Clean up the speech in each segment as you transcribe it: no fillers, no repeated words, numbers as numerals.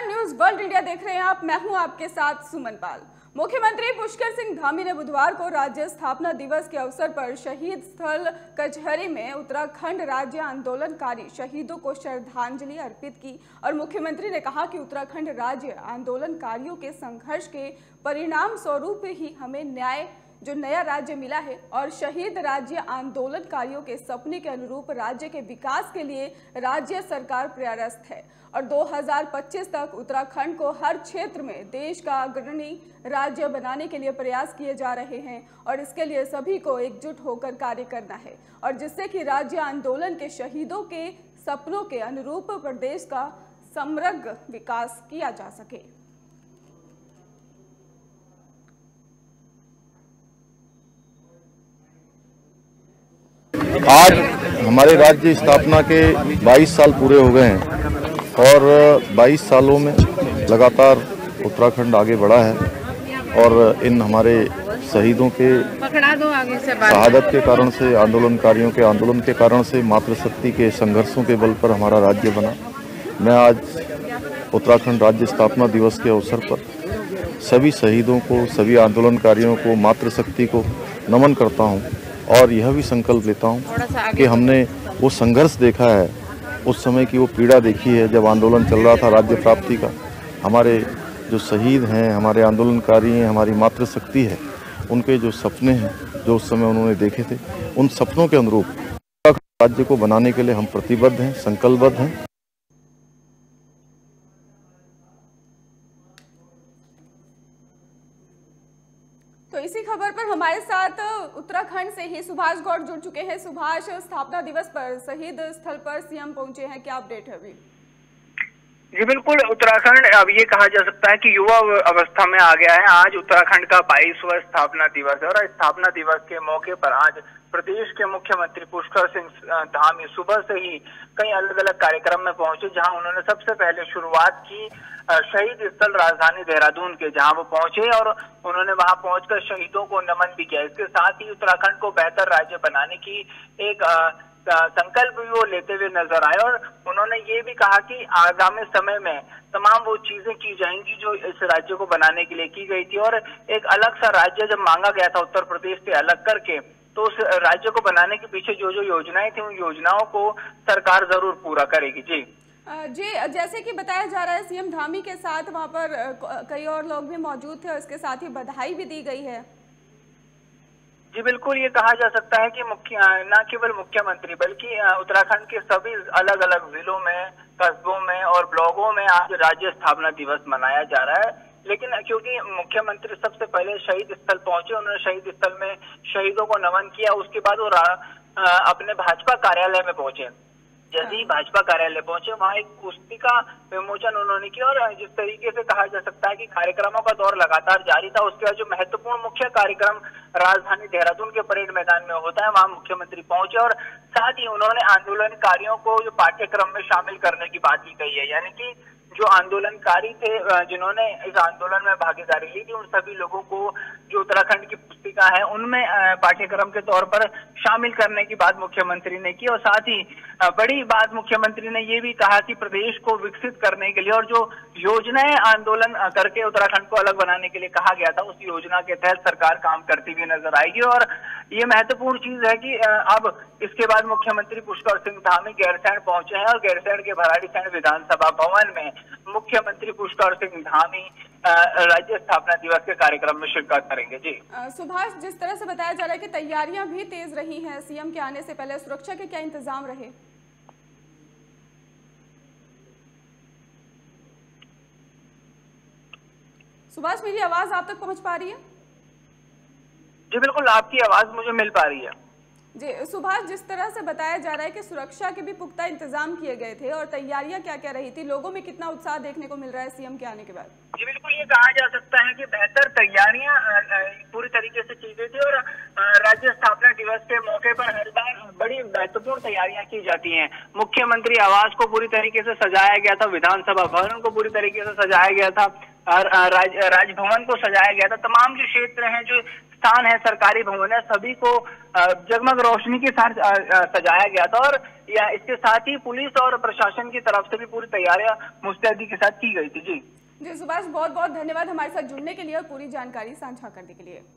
नमस्कार, news world India देख रहे हैं आप। मैं हूं आपके साथ सुमन पाल। मुख्यमंत्री पुष्कर सिंह धामी ने बुधवार को राज्य स्थापना दिवस के अवसर पर शहीद स्थल कचहरी में उत्तराखंड राज्य आंदोलनकारी शहीदों को श्रद्धांजलि अर्पित की और मुख्यमंत्री ने कहा कि उत्तराखंड राज्य आंदोलनकारियों के संघर्ष के परिणाम स्वरूप ही हमें नया राज्य मिला है और शहीद राज्य आंदोलनकारियों के सपने के अनुरूप राज्य के विकास के लिए राज्य सरकार प्रयासरत है और 2025 तक उत्तराखंड को हर क्षेत्र में देश का अग्रणी राज्य बनाने के लिए प्रयास किए जा रहे हैं और इसके लिए सभी को एकजुट होकर कार्य करना है और जिससे कि राज्य आंदोलन के शहीदों के सपनों के अनुरूप प्रदेश का समग्र विकास किया जा सके। आज हमारे राज्य स्थापना के 22 साल पूरे हो गए हैं और 22 सालों में लगातार उत्तराखंड आगे बढ़ा है और इन हमारे शहीदों के शहादत के कारण से, आंदोलनकारियों के आंदोलन के कारण से, मातृशक्ति के संघर्षों के बल पर हमारा राज्य बना। मैं आज उत्तराखंड राज्य स्थापना दिवस के अवसर पर सभी शहीदों को, सभी आंदोलनकारियों को, मातृशक्ति को नमन करता हूं और यह भी संकल्प लेता हूं कि हमने वो संघर्ष देखा है, उस समय की वो पीड़ा देखी है जब आंदोलन चल रहा था राज्य प्राप्ति का। हमारे जो शहीद हैं, हमारे आंदोलनकारी हैं, हमारी मातृशक्ति है, उनके जो सपने हैं जो उस समय उन्होंने देखे थे, उन सपनों के अनुरूप राज्य को बनाने के लिए हम प्रतिबद्ध हैं, संकल्पबद्ध हैं। तो इसी खबर पर हमारे साथ उत्तराखंड से ही सुभाष गौड़ जुड़ चुके हैं। सुभाष, स्थापना दिवस पर शहीद स्थल पर सीएम पहुंचे हैं, क्या अपडेट है अभी? जी बिल्कुल, उत्तराखंड अब ये कहा जा सकता है कि युवा अवस्था में आ गया है। आज उत्तराखंड का 22वां स्थापना दिवस है और स्थापना दिवस के मौके पर आज प्रदेश के मुख्यमंत्री पुष्कर सिंह धामी सुबह से ही कई अलग अलग कार्यक्रम में पहुंचे, जहां उन्होंने सबसे पहले शुरुआत की शहीद स्थल राजधानी देहरादून के, जहां वो पहुंचे और उन्होंने वहां पहुंचकर शहीदों को नमन भी किया। इसके साथ ही उत्तराखंड को बेहतर राज्य बनाने की एक संकल्प भी वो लेते हुए नजर आए और उन्होंने ये भी कहा कि आगामी समय में तमाम वो चीजें की जाएंगी जो इस राज्य को बनाने के लिए की गई थी और एक अलग सा राज्य जब मांगा गया था उत्तर प्रदेश से अलग करके, तो उस राज्य को बनाने के पीछे जो जो योजनाएं थी, उन योजनाओं को सरकार जरूर पूरा करेगी। जी, जैसे कि बताया जा रहा है सीएम धामी के साथ वहां पर कई और लोग भी मौजूद थे और इसके साथ ही बधाई भी दी गई है। जी बिल्कुल, ये कहा जा सकता है कि न केवल मुख्यमंत्री बल्कि उत्तराखंड के सभी अलग अलग जिलों में, कस्बों में और ब्लॉकों में आज राज्य स्थापना दिवस मनाया जा रहा है। लेकिन क्योंकि मुख्यमंत्री सबसे पहले शहीद स्थल पहुंचे, उन्होंने शहीद स्थल में शहीदों को नमन किया, उसके बाद वो अपने भाजपा कार्यालय में पहुंचे। जैसे ही भाजपा कार्यालय पहुंचे वहां एक पुस्तिका विमोचन उन्होंने किया और जिस तरीके से कहा जा सकता है कि कार्यक्रमों का दौर लगातार जारी था, उसके बाद जो महत्वपूर्ण मुख्य कार्यक्रम राजधानी देहरादून के परेड मैदान में होता है, वहां मुख्यमंत्री पहुंचे और साथ ही उन्होंने आंदोलनकारियों को जो पाठ्यक्रम में शामिल करने की बात की गई है, यानी कि जो आंदोलनकारी थे जिन्होंने इस आंदोलन में भागीदारी ली थी, उन सभी लोगों को जो उत्तराखंड की पुस्तिका है उनमें पाठ्यक्रम के तौर पर शामिल करने की बात मुख्यमंत्री ने की और साथ ही बड़ी बात मुख्यमंत्री ने ये भी कहा कि प्रदेश को विकसित करने के लिए और जो योजनाएं आंदोलन करके उत्तराखंड को अलग बनाने के लिए कहा गया था, उस योजना के तहत सरकार काम करती हुई नजर आएगी। और ये महत्वपूर्ण चीज है कि अब इसके बाद मुख्यमंत्री पुष्कर सिंह धामी गैरसैंण पहुंचे हैं और गैरसैंण के भराड़ीसैंण विधानसभा भवन में मुख्यमंत्री पुष्कर सिंह धामी राज्य स्थापना दिवस के कार्यक्रम में शिरकत करेंगे। जी सुभाष, जिस तरह से बताया जा रहा है कि तैयारियां भी तेज रही हैं सीएम के आने से पहले, सुरक्षा के क्या इंतजाम रहे? सुभाष, मेरी आवाज आप तक पहुंच पा रही है? जी बिल्कुल, आपकी आवाज मुझे मिल पा रही है। जी सुभाष, जिस तरह से बताया जा रहा है कि सुरक्षा के भी पुख्ता इंतजाम किए गए थे और तैयारियां क्या क्या रही थी, लोगों में कितना उत्साह देखने को मिल रहा है सीएम के आने के बाद? जी बिल्कुल, ये कहा जा सकता है कि बेहतर तैयारियां पूरी तरीके से की गई थी और राज्य स्थापना दिवस के मौके पर हर बार बड़ी महत्वपूर्ण तैयारियां की जाती हैं। मुख्यमंत्री आवास को पूरी तरीके से सजाया गया था, विधानसभा भवन को पूरी तरीके से सजाया गया था, राजभवन को सजाया गया था। तमाम जो क्षेत्र हैं, जो स्थान है, सरकारी भवन है, सभी को जगमग रोशनी के साथ सजाया गया था। और इसके साथ ही पुलिस और प्रशासन की तरफ से भी पूरी तैयारियां मुस्तैदी के साथ की गई थी। जी सुभाष, बहुत बहुत धन्यवाद हमारे साथ जुड़ने के लिए और पूरी जानकारी साझा करने के लिए।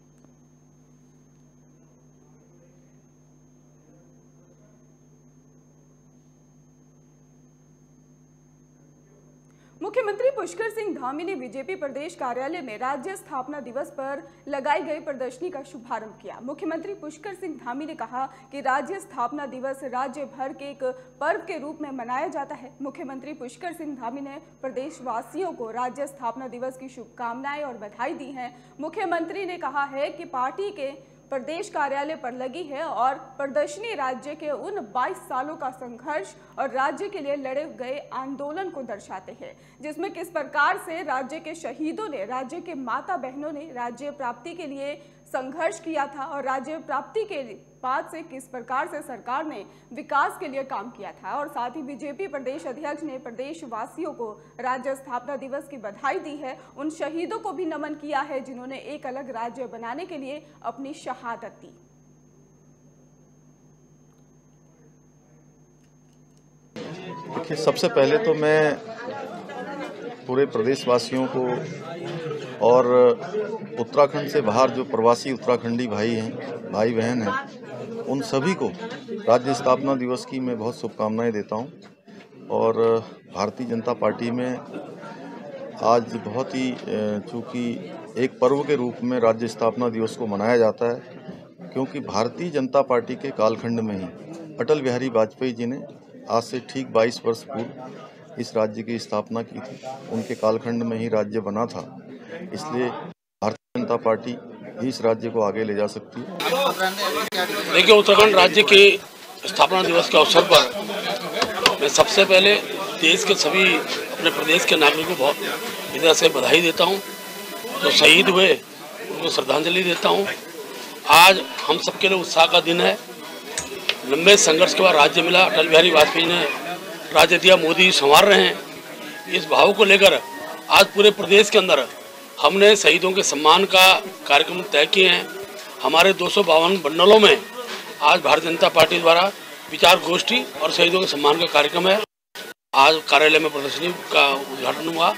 मुख्यमंत्री पुष्कर सिंह धामी ने बीजेपी प्रदेश कार्यालय में राज्य स्थापना दिवस पर लगाई गई प्रदर्शनी का शुभारंभ किया। मुख्यमंत्री पुष्कर सिंह धामी ने कहा कि राज्य स्थापना दिवस राज्य भर के एक पर्व के रूप में मनाया जाता है। मुख्यमंत्री पुष्कर सिंह धामी ने प्रदेशवासियों को राज्य स्थापना दिवस की शुभकामनाएं और बधाई दी है। मुख्यमंत्री ने कहा है कि पार्टी के प्रदेश कार्यालय पर लगी है और प्रदर्शनी राज्य के उन 22 सालों का संघर्ष और राज्य के लिए लड़े गए आंदोलन को दर्शाते हैं, जिसमें किस प्रकार से राज्य के शहीदों ने, राज्य के माता बहनों ने राज्य प्राप्ति के लिए संघर्ष किया था और राज्य प्राप्ति के बाद से किस प्रकार से सरकार ने विकास के लिए काम किया था। और साथ ही बीजेपी प्रदेश अध्यक्ष ने प्रदेशवासियों को राज्य स्थापना दिवस की बधाई दी है। उन शहीदों को भी नमन किया है जिन्होंने एक अलग राज्य बनाने के लिए अपनी शहादत दी। देखिए, सबसे पहले तो मैं पूरे प्रदेशवासियों को और उत्तराखंड से बाहर जो प्रवासी उत्तराखंडी भाई बहन हैं, उन सभी को राज्य स्थापना दिवस की मैं बहुत शुभकामनाएं देता हूं। और भारतीय जनता पार्टी में आज बहुत ही चूँकि एक पर्व के रूप में राज्य स्थापना दिवस को मनाया जाता है, क्योंकि भारतीय जनता पार्टी के कालखंड में ही अटल बिहारी वाजपेयी जी ने आज से ठीक 22 वर्ष पूर्व इस राज्य की स्थापना की थी। उनके कालखंड में ही राज्य बना था, इसलिए भारतीय जनता पार्टी इस राज्य को आगे ले जा सकती है। देखिए, उत्तराखंड राज्य के स्थापना दिवस के अवसर पर मैं सबसे पहले देश के सभी अपने प्रदेश के नागरिकों को बहुत इधर से बधाई देता हूं। जो शहीद हुए उनको श्रद्धांजलि देता हूं। आज हम सबके लिए उत्साह का दिन है। लंबे संघर्ष के बाद राज्य मिला, अटल बिहारी वाजपेयी ने राज्य दिया, मोदी संवार रहे हैं। इस भाव को लेकर आज पूरे प्रदेश के अंदर हमने शहीदों के सम्मान का कार्यक्रम तय किए हैं। हमारे 252 मंडलों में आज भारतीय जनता पार्टी द्वारा विचार गोष्ठी और शहीदों के सम्मान का कार्यक्रम है। आज कार्यालय में प्रदर्शनी का उद्घाटन हुआ।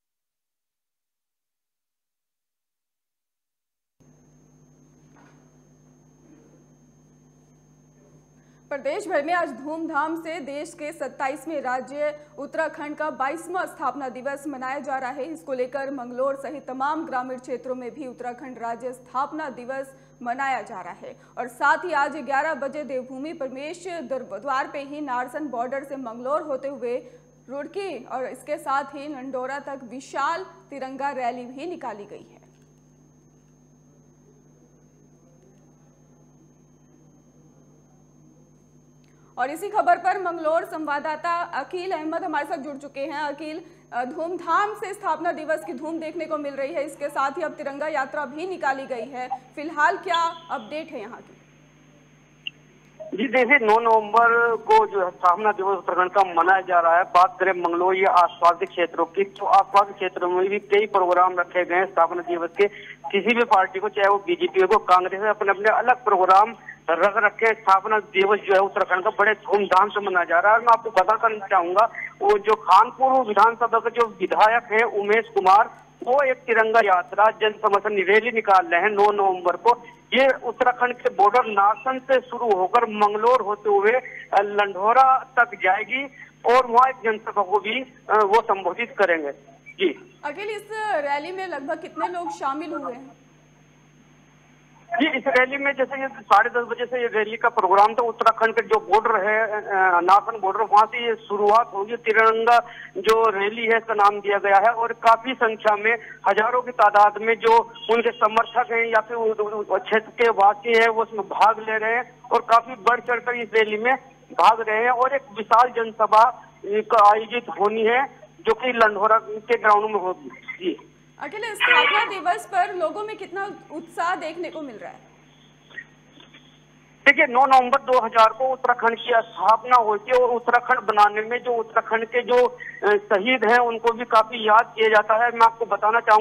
प्रदेश भर में आज धूमधाम से देश के 27वें राज्य उत्तराखंड का 22वां स्थापना दिवस मनाया जा रहा है। इसको लेकर मंगलोर सहित तमाम ग्रामीण क्षेत्रों में भी उत्तराखंड राज्य स्थापना दिवस मनाया जा रहा है। और साथ ही आज 11 बजे देवभूमि प्रवेश द्वार पे ही नारसन बॉर्डर से मंगलोर होते हुए रुड़की और इसके साथ ही लंडोरा तक विशाल तिरंगा रैली भी निकाली गई है। और इसी खबर पर मंगलोर संवाददाता अकील अहमद हमारे साथ जुड़ चुके हैं। अकील, धूमधाम से स्थापना दिवस की धूम देखने को मिल रही है, इसके साथ ही अब तिरंगा यात्रा भी निकाली गई है। फिलहाल क्या अपडेट है यहाँ की? जी देखिए, 9 नवंबर को जो स्थापना दिवस उत्तराखंड का मनाया जा रहा है। बात करें मंगलोर या आसपास के क्षेत्रों की, तो आसपास के क्षेत्रों में भी कई प्रोग्राम रखे गए हैं स्थापना दिवस के। किसी भी पार्टी को, चाहे वो बीजेपी हो, कांग्रेस है, अपने अपने अलग प्रोग्राम रख रखे। स्थापना दिवस जो है उत्तराखंड का बड़े धूमधाम से मनाया जा रहा है। मैं आपको बता करना चाहूंगा, वो जो खानपुर विधानसभा के जो विधायक है उमेश कुमार, वो एक तिरंगा यात्रा जन समर्थन रैली निकाल रहे हैं 9 नवंबर को। ये उत्तराखंड के बॉर्डर नारसन से शुरू होकर मंगलोर होते हुए लंडोरा तक जाएगी और वहाँ एक जनसभा को भी वो संबोधित करेंगे। जी अखिल, इस रैली में लगभग कितने लोग शामिल हुए हैं? जी, इस रैली में जैसे ये 10:30 बजे से ये रैली का प्रोग्राम था। उत्तराखंड के जो बॉर्डर है नारसन बॉर्डर, वहां से ये शुरुआत होगी। तिरंगा जो रैली है इसका नाम दिया गया है और काफी संख्या में, हजारों की तादाद में जो उनके समर्थक हैं या फिर क्षेत्र के वासी हैं वो उसमें भाग ले रहे हैं और काफी बढ़ चढ़कर इस रैली में भाग रहे हैं। और एक विशाल जनसभा आयोजित होनी है जो कि लंडोरा के ग्राउंड में होगी। जी अखिल, स्थापना दिवस पर लोगों में कितना उत्साह देखने को मिल रहा है? देखिए, 9 नवंबर 2000 को उत्तराखंड की स्थापना होती है और उत्तराखंड बनाने में जो उत्तराखंड के जो शहीद हैं उनको भी काफी याद किया जाता है। मैं आपको बताना चाहूंगा,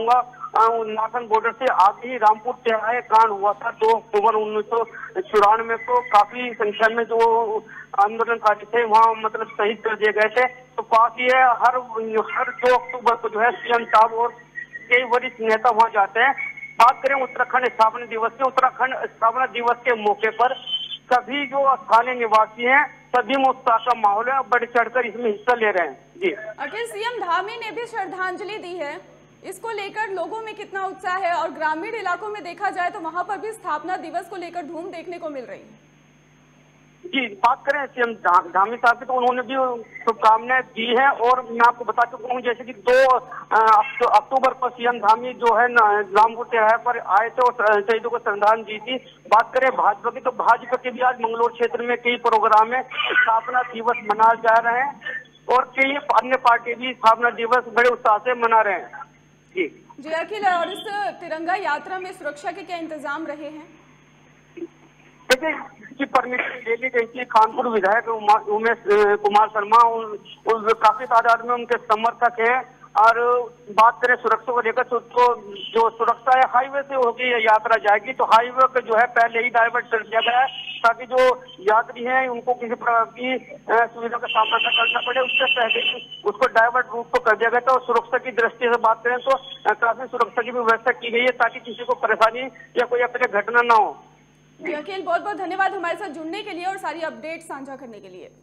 नासन बॉर्डर से आगे ही रामपुर तिराहे कांड हुआ था 2 अक्टूबर 1994 को। काफी संख्या में जो आंदोलनकारी थे वहाँ मतलब शहीद कर दिए गए थे। तो पास ही है हर 2 अक्टूबर को जो है सीएम साहब और कई वरिष्ठ नेता वहाँ जाते हैं। बात करें उत्तराखंड स्थापना दिवस की, उत्तराखंड स्थापना दिवस के मौके पर सभी जो स्थानीय निवासी हैं सभी में उत्साह का माहौल है, बढ़ चढ़कर इसमें हिस्सा ले रहे हैं। जी अखिल, सीएम धामी ने भी श्रद्धांजलि दी है, इसको लेकर लोगों में कितना उत्साह है? और ग्रामीण इलाकों में देखा जाए तो वहां पर भी स्थापना दिवस को लेकर धूम देखने को मिल रही है। जी बात करें सीएम धामी साहब की तो उन्होंने भी शुभकामनाएं दी हैं। और मैं आपको बता चुका हूँ जैसे कि 2 अक्टूबर को सीएम धामी जो है रामपुर तिराहे पर आए थे और शहीदों को श्रद्धांजलि दी थी। बात करें भाजपा की तो भाजपा के भी आज मंगलोर क्षेत्र में कई प्रोग्राम है, स्थापना दिवस मनाए जा रहे हैं और कई अन्य पार्टी भी स्थापना दिवस बड़े उत्साह से मना रहे हैं। जी अखिल, और इस तिरंगा यात्रा में सुरक्षा के क्या इंतजाम रहे हैं? देखिए की परमिशन ले ली गई थी। कानपुर विधायक उमेश कुमार शर्मा काफी तादाद में उनके समर्थक हैं। और बात करें सुरक्षा को लेकर तो जो सुरक्षा है हाईवे से होगी यात्रा जाएगी तो हाईवे पे जो है पहले ही डाइवर्ट कर दिया गया है ताकि जो यात्री हैं उनको किसी प्रकार की सुविधा का सामना न करना पड़े। उससे पहले उसको डाइवर्ट रूट को कर दिया गया था। और सुरक्षा की दृष्टि से बात करें तो काफी सुरक्षा की भी व्यवस्था की गई है ताकि किसी को परेशानी या कोई अपने घटना न हो। जी अखिल, बहुत बहुत धन्यवाद हमारे साथ जुड़ने के लिए और सारी अपडेट साझा करने के लिए।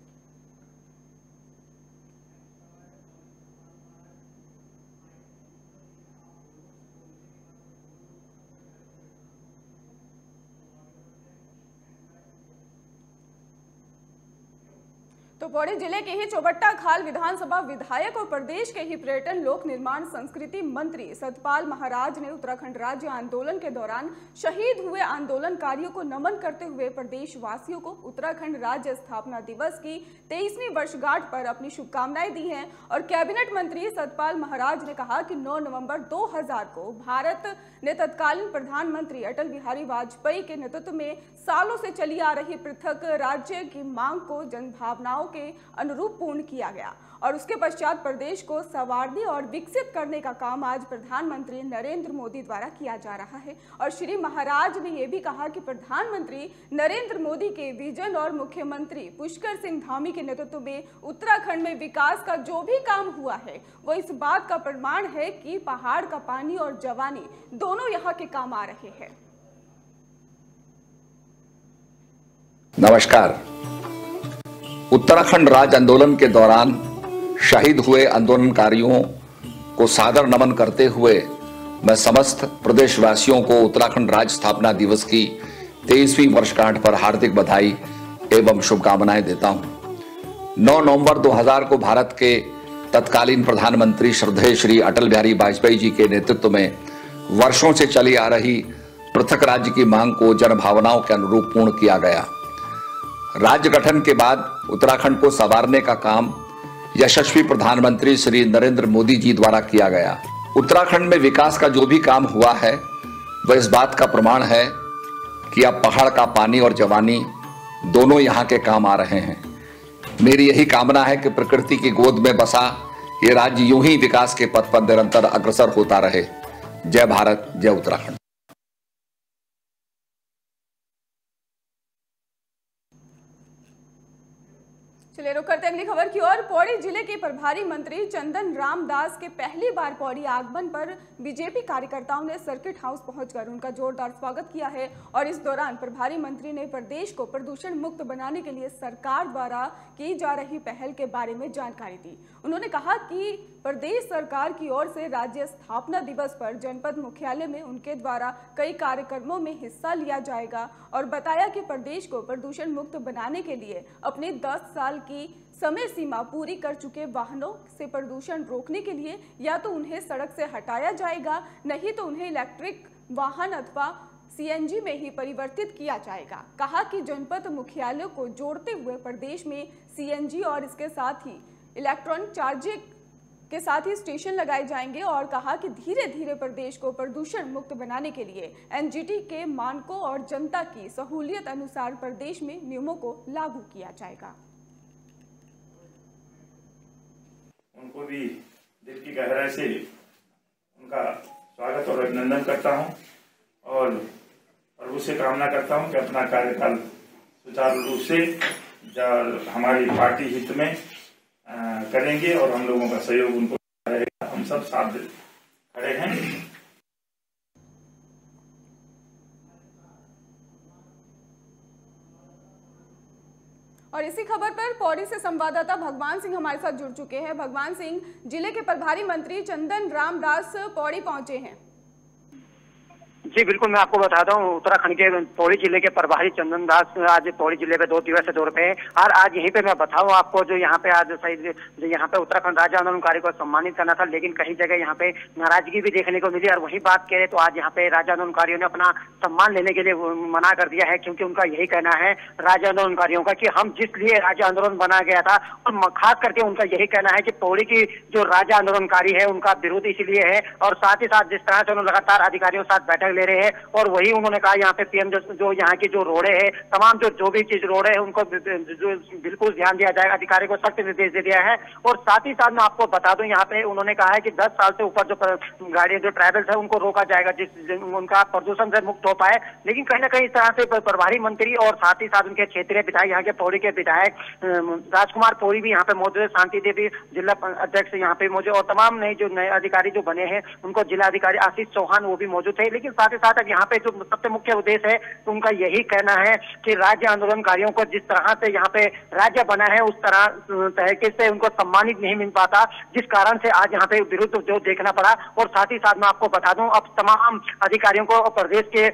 तो पौड़ी जिले के ही चौबट्टा खाल विधानसभा विधायक और प्रदेश के ही पर्यटन लोक निर्माण संस्कृति मंत्री सतपाल महाराज ने उत्तराखंड राज्य आंदोलन के दौरान शहीद हुए आंदोलनकारियों को नमन करते हुए प्रदेश वासियों को उत्तराखंड राज्य स्थापना दिवस की 23वीं वर्षगांठ पर अपनी शुभकामनाएं दी हैं। और कैबिनेट मंत्री सतपाल महाराज ने कहा कि 9 नवंबर 2000 को भारत ने तत्कालीन प्रधानमंत्री अटल बिहारी वाजपेयी के नेतृत्व में सालों से चली आ रही पृथक राज्य की मांग को जनभावनाओं के अनुरूप पूर्ण किया गया और उसके पश्चात प्रदेश को संवारने और विकसित करने का काम आज प्रधानमंत्री नरेंद्र मोदी द्वारा किया जा रहा है। और श्री महाराज ने यह भी कहा कि प्रधानमंत्री नरेंद्र मोदी के विजन और मुख्यमंत्री पुष्कर सिंह धामी के नेतृत्व में उत्तराखंड में विकास का जो भी काम हुआ है वो इस बात का प्रमाण है कि पहाड़ का पानी और जवानी दोनों यहाँ के काम आ रहे हैं। नमस्कार। उत्तराखंड राज्य आंदोलन के दौरान शहीद हुए आंदोलनकारियों को सादर नमन करते हुए मैं समस्त प्रदेशवासियों को उत्तराखंड राज्य स्थापना दिवस की 23वीं वर्षगांठ पर हार्दिक बधाई एवं शुभकामनाएं देता हूं। 9 नवंबर 2000 को भारत के तत्कालीन प्रधानमंत्री श्रद्धेय श्री अटल बिहारी वाजपेयी जी के नेतृत्व में वर्षों से चली आ रही पृथक राज्य की मांग को जनभावनाओं के अनुरूप पूर्ण किया गया। राज्य गठन के बाद उत्तराखंड को संवारने का काम यशस्वी प्रधानमंत्री श्री नरेंद्र मोदी जी द्वारा किया गया। उत्तराखंड में विकास का जो भी काम हुआ है वह इस बात का प्रमाण है कि अब पहाड़ का पानी और जवानी दोनों यहाँ के काम आ रहे हैं। मेरी यही कामना है कि प्रकृति की गोद में बसा ये राज्य यूं ही विकास के पथ पर निरंतर अग्रसर होता रहे। जय भारत, जय उत्तराखंड। चलिए रुक करते अगली खबर की ओर। पौड़ी जिले के प्रभारी मंत्री चंदन रामदास के पहली बार पौड़ी आगमन पर बीजेपी कार्यकर्ताओं ने सर्किट हाउस पहुंचकर उनका जोरदार स्वागत किया है। और इस दौरान प्रभारी मंत्री ने प्रदेश को प्रदूषण मुक्त बनाने के लिए सरकार द्वारा की जा रही पहल के बारे में जानकारी दी। उन्होंने कहा कि प्रदेश सरकार की ओर से राज्य स्थापना दिवस पर जनपद मुख्यालय में उनके द्वारा कई कार्यक्रमों में हिस्सा लिया जाएगा और बताया कि प्रदेश को प्रदूषण मुक्त बनाने के लिए अपने 10 साल की समय सीमा पूरी कर चुके वाहनों से प्रदूषण रोकने के लिए या तो उन्हें सड़क से हटाया जाएगा, नहीं तो उन्हें इलेक्ट्रिक वाहन अथवा सीएनजी में ही परिवर्तित किया जाएगा। कहा कि जनपद मुख्यालयों को जोड़ते हुए प्रदेश में सीएनजी और इसके साथ ही इलेक्ट्रॉनिक चार्जिंग के साथ ही स्टेशन लगाए जाएंगे और कहा कि धीरे धीरे प्रदेश को प्रदूषण मुक्त बनाने के लिए एनजीटी के मानकों और जनता की सहूलियत अनुसार प्रदेश में नियमों को लागू किया जाएगा। उनको भी दिल की गहराई से उनका स्वागत और अभिनंदन करता हूं और प्रभु से कामना करता हूं कि अपना कार्यकाल सुचारू रूप से हमारी पार्टी हित में करेंगे और हम लोगों का सहयोग उनको रहेगा। हम सब साथ खड़े हैं। और इसी खबर पर पौड़ी से संवाददाता भगवान सिंह हमारे साथ जुड़ चुके हैं। भगवान सिंह, जिले के प्रभारी मंत्री चंदन राम दास पौड़ी पहुंचे हैं। जी बिल्कुल, मैं आपको बताता हूँ, उत्तराखंड के पौड़ी जिले के प्रभारी चंदन दास आज पौड़ी जिले पे 2 दिवसीय दौरे पे हैं। और आज यहीं पे मैं बताऊँ आपको, जो यहाँ पे आज जो यहाँ पे उत्तराखंड राज्य आंदोलनकारी को सम्मानित करना था, लेकिन कई जगह यहाँ पे नाराजगी भी देखने को मिली। और वही बात करें तो आज यहाँ पे राज्य आंदोलनकारियों ने अपना सम्मान लेने के लिए मना कर दिया है, क्योंकि उनका यही कहना है राज्य आंदोलनकारियों का कि हम जिस लिए राज्य आंदोलन बना गया था, और खास करके उनका यही कहना है कि पौड़ी की जो राज्य आंदोलनकारी है उनका विरोध इसलिए है। और साथ ही साथ जिस तरह से उन्होंने लगातार अधिकारियों के साथ बैठक ले रहे हैं, और वही उन्होंने कहा यहाँ पे पीएम जो यहाँ की जो रोडें है, तमाम जो भी चीज रोडें है उनको बिल्कुल ध्यान दिया जाएगा। अधिकारी को सख्त निर्देश दे दिया है। और साथ ही साथ मैं आपको बता दूं, यहाँ पे उन्होंने कहा है कि 10 साल से ऊपर जो गाड़ियां जो ट्रैवल्स है उनको रोका जाएगा, जिस उनका प्रदूषण से मुक्त हो पाए। लेकिन कहीं ना कहीं इस तरह से प्रभारी मंत्री और साथ ही साथ उनके क्षेत्रीय विधायक, यहाँ के पौड़ी के विधायक राजकुमार पौड़ी भी यहाँ पे मौजूद है, शांति देवी जिला अध्यक्ष यहाँ पे मौजूद, और तमाम नए अधिकारी जो बने हैं उनको जिला अधिकारी आशीष चौहान वो भी मौजूद है। लेकिन साथ ही साथ यहाँ पे जो सबसे मुख्य उद्देश्य है तो उनका यही कहना है कि राज्य आंदोलनकारियों को जिस तरह से यहाँ पे राज्य बना है उस तरह तरीके से उनको सम्मानित नहीं मिल पाता, जिस कारण से आज यहाँ पे विरुद्ध जो देखना पड़ा। और साथ ही साथ मैं आपको बता दूं, अब तमाम अधिकारियों को प्रदेश के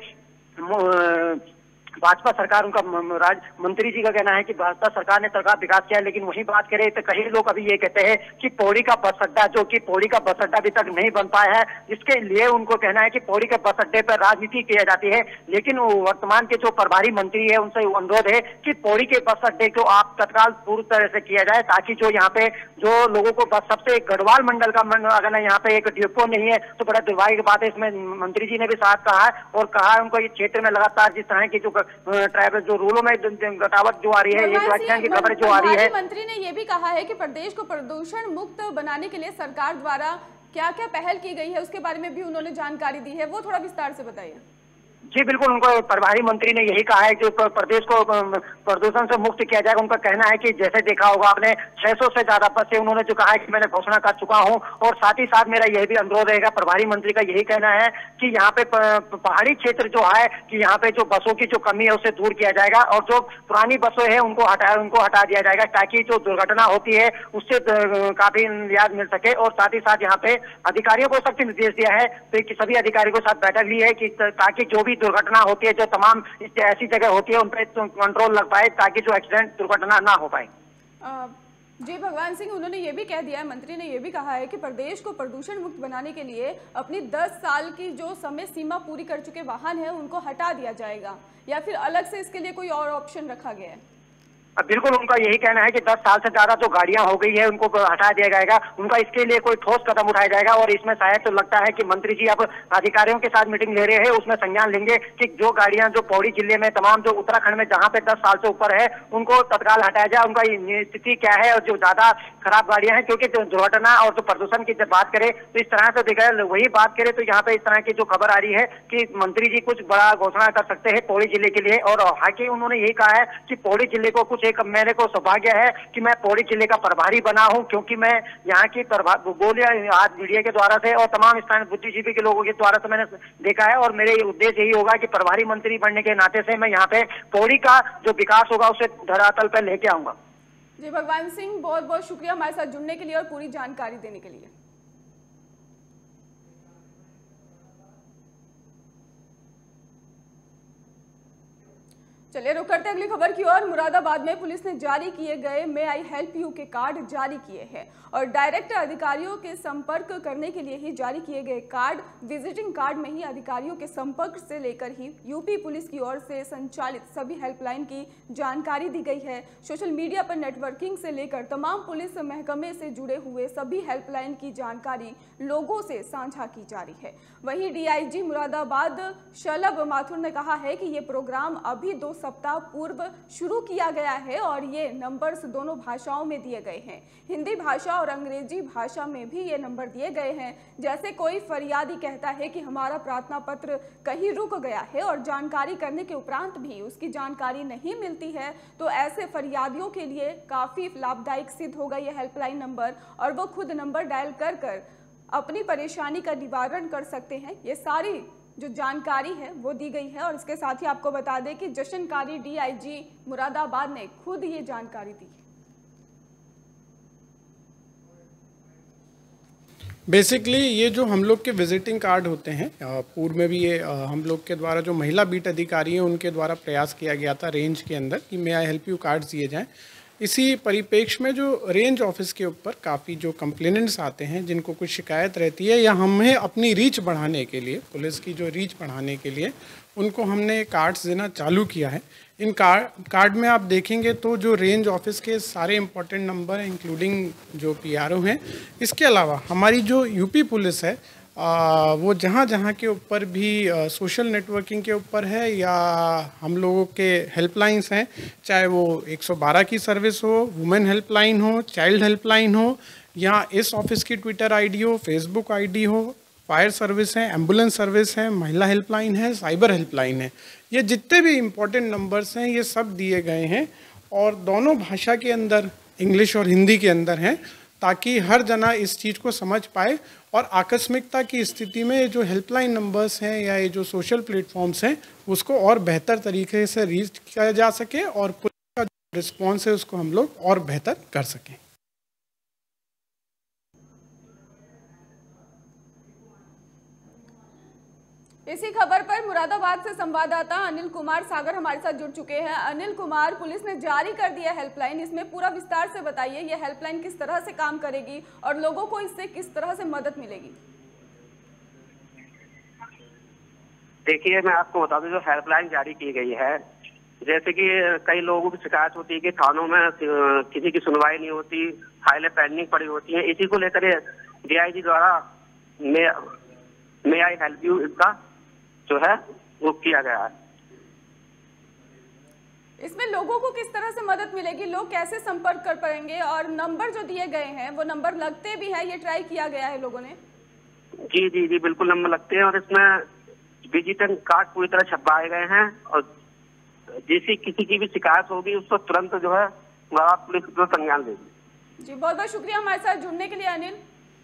भाजपा सरकार, उनका मंत्री जी का कहना है कि भाजपा सरकार ने सरकार विकास किया है। लेकिन वही बात करें तो कई लोग अभी ये कहते हैं कि पौड़ी का बस अड्डा, जो कि पौड़ी का बस अड्डा अभी तक नहीं बन पाया है, जिसके लिए उनको कहना है कि पौड़ी के बस अड्डे पर राजनीति की जाती है। लेकिन वर्तमान के जो प्रभारी मंत्री है उनसे अनुरोध है कि पौड़ी के बस अड्डे को आप तत्काल पूरी तरह से किया जाए, ताकि जो यहाँ पे जो लोगों को बस सबसे गढ़वाल मंडल का अगर यहाँ पे एक डिपो नहीं है तो बड़ा दुर्भाग्य की बात है। इसमें मंत्री जी ने भी साथ कहा है और कहा उनको इस क्षेत्र में लगातार जिस तरह की जो ट्रैवल जो रूलों में गिरावट जो आ रही है, ये जो अच्छा की खबर जो आ रही है। मंत्री ने ये भी कहा है कि प्रदेश को प्रदूषण मुक्त बनाने के लिए सरकार द्वारा क्या क्या पहल की गई है, उसके बारे में भी उन्होंने जानकारी दी है, वो थोड़ा विस्तार से बताइए। जी बिल्कुल, उनको प्रभारी मंत्री ने यही कहा है कि प्रदेश को प्रदूषण से मुक्त किया जाएगा। उनका कहना है कि जैसे देखा होगा आपने 600 से ज्यादा बसें, उन्होंने जो कहा है कि मैंने घोषणा कर चुका हूं। और साथ ही साथ मेरा यह भी अनुरोध रहेगा, प्रभारी मंत्री का यही कहना है कि यहाँ पे पहाड़ी क्षेत्र जो है कि यहाँ पे जो बसों की जो कमी है उसे दूर किया जाएगा, और जो पुरानी बसें हैं उनको हटा दिया जाएगा, ताकि जो दुर्घटना होती है उससे काफी निजात मिल सके। और साथ ही साथ यहाँ पे अधिकारियों को सख्त निर्देश दिया है, तो सभी अधिकारियों के साथ बैठक ली है कि ताकि जो भी दुर्घटना होती है, जो तमाम ऐसी जगह होती है, उन पर कंट्रोल लग पाए, ताकि जो एक्सीडेंट दुर्घटना ना हो पाए। जी भगवान सिंह, उन्होंने ये भी कह दिया है, मंत्री ने ये भी कहा है कि प्रदेश को प्रदूषण मुक्त बनाने के लिए अपनी 10 साल की जो समय सीमा पूरी कर चुके वाहन है उनको हटा दिया जाएगा, या फिर अलग से इसके लिए कोई और ऑप्शन रखा गया है? बिल्कुल, उनका यही कहना है कि 10 साल से ज्यादा जो गाड़ियां हो गई है उनको हटा दिया जाएगा। उनका इसके लिए कोई ठोस कदम उठाया जाएगा। और इसमें शायद तो लगता है कि मंत्री जी अब अधिकारियों के साथ मीटिंग ले रहे हैं, उसमें संज्ञान लेंगे कि जो गाड़ियां जो पौड़ी जिले में तमाम जो उत्तराखंड में जहां पे 10 साल से ऊपर है उनको तत्काल हटाया जाए। उनका स्थिति क्या है, और जो ज्यादा खराब गाड़ियां हैं, क्योंकि दुर्घटना और जो प्रदूषण की जब बात करें तो इस तरह से देखा वही बात करें तो यहाँ पे इस तरह की जो खबर आ रही है कि मंत्री जी कुछ बड़ा घोषणा कर सकते हैं पौड़ी जिले के लिए। और हालांकि उन्होंने यही कहा है कि पौड़ी जिले को कुछ एक मेरे को सौभाग्य है कि मैं पौड़ी जिले का प्रभारी बना हूं, क्योंकि मैं यहाँ की बोलिया आज मीडिया के द्वारा से और तमाम स्थानीय बुद्धिजीवी के लोगों के द्वारा से मैंने देखा है। और मेरे उद्देश्य यही होगा कि प्रभारी मंत्री बनने के नाते से मैं यहाँ पे पौड़ी का जो विकास होगा उसे धरातल पर लेके आऊंगा। जी भगवान सिंह, बहुत बहुत शुक्रिया हमारे साथ जुड़ने के लिए और पूरी जानकारी देने के लिए। चलिए रुक करते अगली खबर की ओर। मुरादाबाद में पुलिस ने जारी किए गए मे आई हेल्प यू के कार्ड जारी किए हैं, और डायरेक्ट अधिकारियों के संपर्क करने के लिए ही जारी किए गए कार्ड, विजिटिंग कार्ड में ही अधिकारियों के संपर्क से लेकर ही यूपी पुलिस की ओर से संचालित सभी हेल्पलाइन की जानकारी दी गई है। सोशल मीडिया पर नेटवर्किंग से लेकर तमाम पुलिस महकमे से जुड़े हुए सभी हेल्पलाइन की जानकारी लोगों से साझा की जा रही है। वहीं डीआईजी मुरादाबाद शलभ माथुर ने कहा है कि ये प्रोग्राम अभी 2 सप्ताह पूर्व शुरू किया गया है और ये नंबर्स दोनों भाषाओं में दिए गए हैं। हिंदी भाषा और अंग्रेजी भाषा में भी ये नंबर दिए गए हैं। जैसे कोई फरियादी कहता है कि हमारा प्रार्थना पत्र कहीं रुक गया है और जानकारी करने के उपरांत भी उसकी जानकारी नहीं मिलती है, तो ऐसे फरियादियों के लिए काफ़ी लाभदायक सिद्ध होगा ये हेल्पलाइन नंबर और वो खुद नंबर डायल कर अपनी परेशानी का निवारण कर सकते हैं। ये सारी जो जानकारी है वो दी गई है और इसके साथ ही आपको बता दें कि जशनकारी डीआईजी मुरादाबाद ने खुद ये जानकारी दी। बेसिकली ये जो हम लोग के विजिटिंग कार्ड होते हैं, पूर्व में भी ये हम लोग के द्वारा जो महिला बीट अधिकारी हैं उनके द्वारा प्रयास किया गया था रेंज के अंदर कि may I help you cards दिए जाएं। इसी परिप्रेक्ष्य में जो रेंज ऑफिस के ऊपर काफ़ी जो कंप्लेनेंट्स आते हैं, जिनको कुछ शिकायत रहती है या हमें अपनी रीच बढ़ाने के लिए, पुलिस की जो रीच बढ़ाने के लिए उनको हमने कार्ड्स देना चालू किया है। इन कार्ड में आप देखेंगे तो जो रेंज ऑफिस के सारे इम्पोर्टेंट नंबर हैं, इंक्लूडिंग जो पीआरओ हैं। इसके अलावा हमारी जो यूपी पुलिस है वो जहाँ जहाँ के ऊपर भी सोशल नेटवर्किंग के ऊपर है या हम लोगों के हेल्पलाइंस हैं, चाहे वो 112 की सर्विस हो, वुमेन हेल्पलाइन हो, चाइल्ड हेल्पलाइन हो, या इस ऑफिस की ट्विटर आईडी हो, फेसबुक आईडी हो, फायर सर्विस है, एम्बुलेंस सर्विस है, महिला हेल्पलाइन है, साइबर हेल्पलाइन है, ये जितने भी इम्पोर्टेंट नंबर्स हैं ये सब दिए गए हैं और दोनों भाषा के अंदर, इंग्लिश और हिंदी के अंदर हैं, ताकि हर जना इस चीज़ को समझ पाए और आकस्मिकता की स्थिति में ये जो हेल्पलाइन नंबर्स हैं या ये जो सोशल प्लेटफॉर्म्स हैं उसको और बेहतर तरीके से रीच किया जा सके और पुलिस का जो रिस्पॉन्स है उसको हम लोग और बेहतर कर सकें। इसी खबर पर मुरादाबाद से संवाददाता अनिल कुमार सागर हमारे साथ जुड़ चुके हैं। अनिल कुमार, पुलिस ने जारी कर दिया हेल्पलाइन, इसमें पूरा विस्तार से बताइए ये हेल्पलाइन किस तरह से काम करेगी और लोगों को इससे किस तरह से मदद मिलेगी। देखिए, मैं आपको बता दूं, जो हेल्पलाइन जारी की गई है, जैसे कि कई लोगों की शिकायत होती है कि थानों में किसी की सुनवाई नहीं होती, फाइलें पेंडिंग पड़ी होती हैं। इसी को लेकर डीआईजी द्वारा मे आई हेल्प यू इसका जो है वो किया गया है। इसमें लोगों को किस तरह से मदद मिलेगी, लोग कैसे संपर्क कर पाएंगे और नंबर जो दिए गए हैं वो नंबर लगते भी हैं, ये ट्राई किया गया है लोगों ने? जी जी जी बिल्कुल नंबर लगते हैं और इसमें विजिटिंग कार्ड पूरी तरह छपवाए गए हैं और जैसी किसी की भी शिकायत होगी उसको तुरंत जो है पुलिस को संज्ञान देगी। जी, बहुत बहुत शुक्रिया हमारे साथ जुड़ने के लिए अनिल।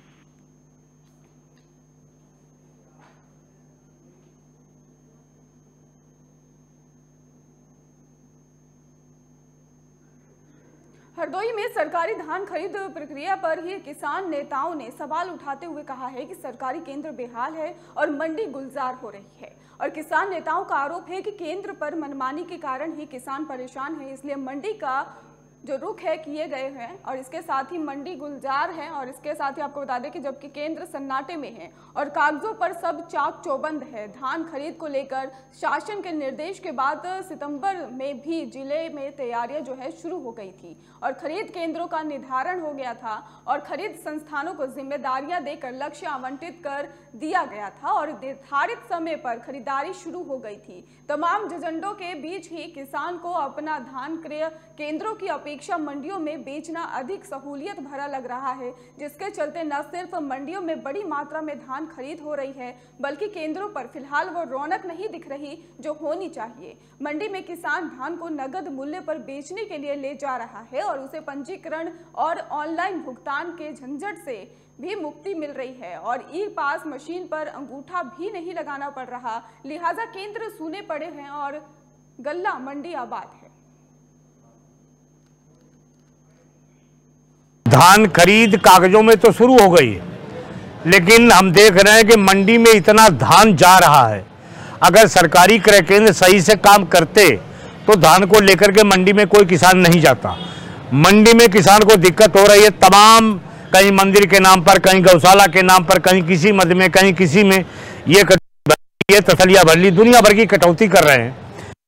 हरदोई में सरकारी धान खरीद प्रक्रिया पर ही किसान नेताओं ने सवाल उठाते हुए कहा है कि सरकारी केंद्र बेहाल है और मंडी गुलजार हो रही है और किसान नेताओं का आरोप है कि केंद्र पर मनमानी के कारण ही किसान परेशान है, इसलिए मंडी का जो रुख है किए गए हैं और इसके साथ ही मंडी गुलजार है और इसके साथ ही आपको बता दें कि जबकि केंद्र सन्नाटे में है और कागजों पर सब चाक चौबंद है। धान खरीद को लेकर शासन के निर्देश के बाद सितंबर में भी जिले में तैयारियां जो है शुरू हो गई थी और खरीद केंद्रों का निर्धारण हो गया था और खरीद संस्थानों को जिम्मेदारियां देकर लक्ष्य आवंटित कर दिया गया था और निर्धारित समय पर खरीदारी शुरू हो गई थी। तमाम एजेंडों के बीच ही किसान को अपना धान क्रय केंद्रों की अपेक्षा मंडियों में बेचना अधिक सहूलियत भरा लग रहा है, जिसके चलते न सिर्फ मंडियों में बड़ी मात्रा में धान खरीद हो रही है बल्कि केंद्रों पर फिलहाल वो रौनक नहीं दिख रही जो होनी चाहिए। मंडी में किसान धान को नगद मूल्य पर बेचने के लिए ले जा रहा है और उसे पंजीकरण और ऑनलाइन भुगतान के झंझट से भी मुक्ति मिल रही है और ई पास मशीन पर अंगूठा भी नहीं लगाना पड़ रहा, लिहाजा केंद्र सूने पड़े हैं और गल्ला मंडी आबाद है। धान खरीद कागजों में तो शुरू हो गई है, लेकिन हम देख रहे हैं कि मंडी में इतना धान जा रहा है। अगर सरकारी क्रय केंद्र सही से काम करते तो धान को लेकर के मंडी में कोई किसान नहीं जाता। मंडी में किसान को दिक्कत हो रही है, तमाम कहीं मंदिर के नाम पर, कहीं गौशाला के नाम पर, कहीं किसी मद में, कहीं किसी में ये तसलिया भरली दुनिया भर की कटौती कर रहे हैं।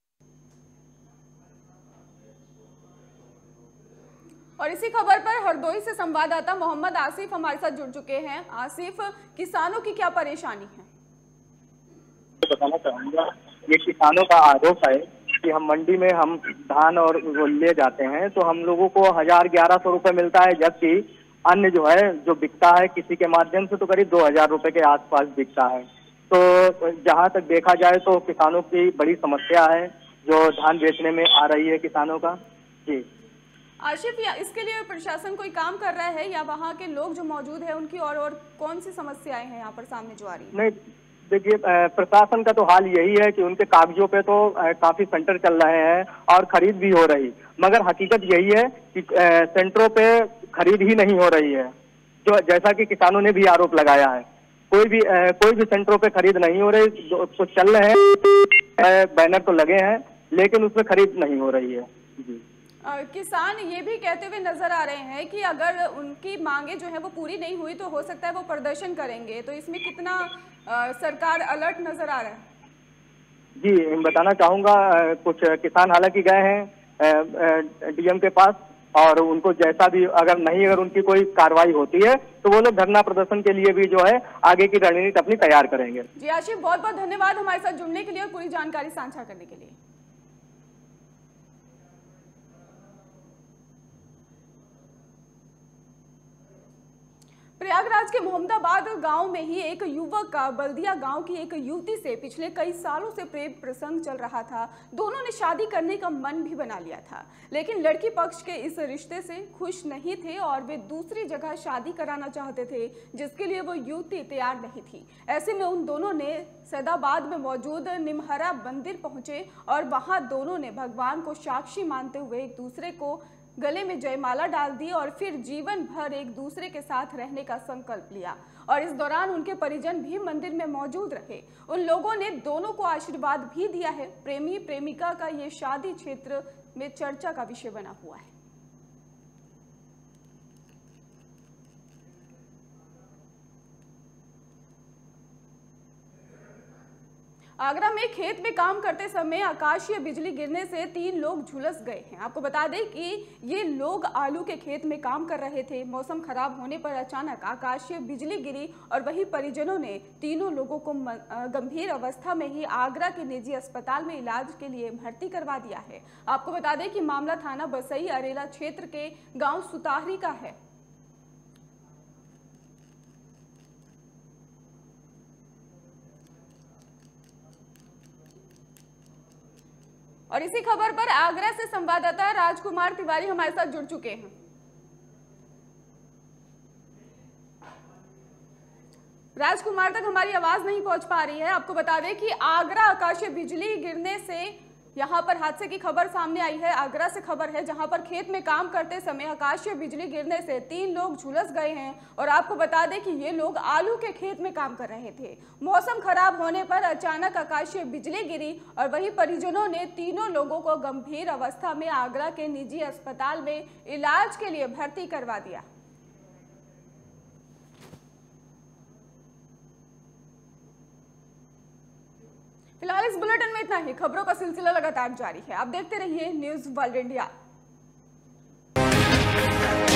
और इसी खबर पर हरदोई से संवाददाता मोहम्मद आसिफ हमारे साथ जुड़ चुके हैं। आसिफ, किसानों की क्या परेशानी है? बताना चाहूंगा, ये किसानों का आरोप है कि हम मंडी में हम धान और वो ले जाते हैं तो हम लोगों को 1000-1100 रुपए मिलता है, जबकि अन्य जो है जो बिकता है किसी के माध्यम से तो करीब 2000 रुपए के आसपास बिकता है। तो जहां तक देखा जाए तो किसानों की बड़ी समस्या है जो धान बेचने में आ रही है किसानों का। जी आशिफ, या इसके लिए प्रशासन कोई काम कर रहा है या वहाँ के लोग जो मौजूद है उनकी और कौन सी समस्याएं हैं यहाँ पर सामने जो आ रही है? नहीं देखिए, प्रशासन का तो हाल यही है कि उनके कागजों पे तो काफी सेंटर चल रहे हैं और खरीद भी हो रही, मगर हकीकत यही है कि सेंटरों पे खरीद ही नहीं हो रही है, जो जैसा कि किसानों ने भी आरोप लगाया है। कोई भी सेंटरों पे खरीद नहीं हो रही, तो चल रहे हैं, बैनर तो लगे हैं लेकिन उसमें खरीद नहीं हो रही है। जी किसान ये भी कहते हुए नजर आ रहे हैं कि अगर उनकी मांगे जो है वो पूरी नहीं हुई तो हो सकता है वो प्रदर्शन करेंगे, तो इसमें कितना सरकार अलर्ट नजर आ रहा है? जी बताना चाहूंगा, कुछ किसान हालांकि गए हैं डीएम के पास और उनको जैसा भी अगर उनकी कोई कार्रवाई होती है तो वो लोग धरना प्रदर्शन के लिए भी जो है आगे की रणनीति अपनी तैयार करेंगे। जी आशिफ, बहुत बहुत धन्यवाद हमारे साथ जुड़ने के लिए और पूरी जानकारी साझा करने के लिए। प्रयागराज के मोहम्मदाबाद गांव में ही एक युवक का बल्दिया गांव की एक युवती से पिछले कई सालों से प्रेम प्रसंग चल रहा था। दोनों ने शादी करने का मन भी बना लिया था, लेकिन लड़की पक्ष के इस रिश्ते से खुश नहीं थे और वे दूसरी जगह शादी कराना चाहते थे, जिसके लिए वो युवती तैयार नहीं थी। ऐसे में उन दोनों ने सैदाबाद में मौजूद निमहरा मंदिर पहुंचे और वहां दोनों ने भगवान को साक्षी मानते हुए एक दूसरे को गले में जयमाला डाल दी और फिर जीवन भर एक दूसरे के साथ रहने का संकल्प लिया। और इस दौरान उनके परिजन भी मंदिर में मौजूद रहे। उन लोगों ने दोनों को आशीर्वाद भी दिया है। प्रेमी प्रेमिका का ये शादी क्षेत्र में चर्चा का विषय बना हुआ है। आगरा में खेत में काम करते समय आकाशीय बिजली गिरने से 3 लोग झुलस गए हैं। आपको बता दें कि ये लोग आलू के खेत में काम कर रहे थे। मौसम खराब होने पर अचानक आकाशीय बिजली गिरी और वही परिजनों ने तीनों लोगों को गंभीर अवस्था में ही आगरा के निजी अस्पताल में इलाज के लिए भर्ती करवा दिया है। आपको बता दें कि मामला थाना बसई अरेला क्षेत्र के गाँव सुताहरी का है। और इसी खबर पर आगरा से संवाददाता राजकुमार तिवारी हमारे साथ जुड़ चुके हैं। राजकुमार, तक हमारी आवाज नहीं पहुंच पा रही है। आपको बता दें कि आगरा आकाशीय बिजली गिरने से यहां पर हादसे की खबर सामने आई है। आगरा से खबर है जहां पर खेत में काम करते समय आकाशीय बिजली गिरने से 3 लोग झुलस गए हैं। और आपको बता दें कि ये लोग आलू के खेत में काम कर रहे थे। मौसम खराब होने पर अचानक आकाशीय बिजली गिरी और वही परिजनों ने तीनों लोगों को गंभीर अवस्था में आगरा के निजी अस्पताल में इलाज के लिए भर्ती करवा दिया। फिलहाल इस बुलेटिन में इतना ही। खबरों का सिलसिला लगातार जारी है। आप देखते रहिए न्यूज़ वर्ल्ड इंडिया।